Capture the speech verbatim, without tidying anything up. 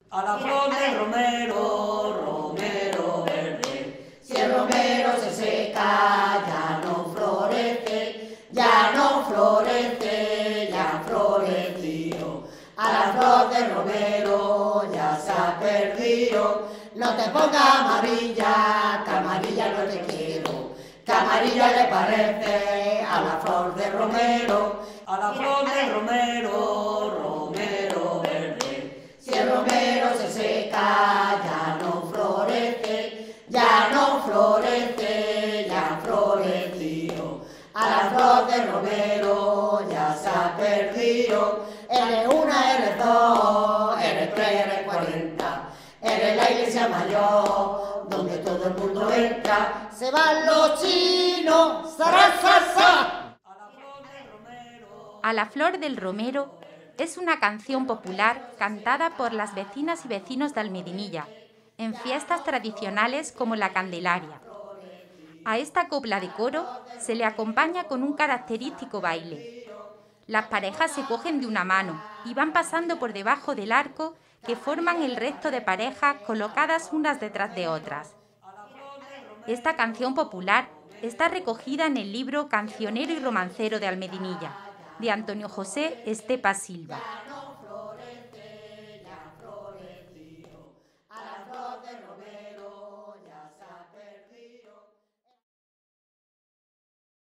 A la flor del romero, romero verde. Si el romero se seca, ya no florece, ya no florece, ya floreció. A la flor del romero ya se ha perdido. No te pongas amarilla, que amarilla no te quiero. Que amarilla le parece a la flor del romero. A la flor del romero, romero verde. Si el romero se seca, ya no florece, ya no florece, ya floreció. A la flor del romero ya se ha perdido. Eres una, eres dos, eres tres, eres cuarenta. Eres la iglesia mayor, donde todo el mundo entra. Se van los chinos, ¡zara, zara, zara! A la flor del romero es una canción popular cantada por las vecinas y vecinos de Almedinilla, en fiestas tradicionales como la Candelaria. A esta copla de coro se le acompaña con un característico baile. Las parejas se cogen de una mano y van pasando por debajo del arco que forman el resto de parejas colocadas unas detrás de otras. Esta canción popular está recogida en el libro Cancionero y romancero de Almedinilla, de Antonio José Estepa Silva.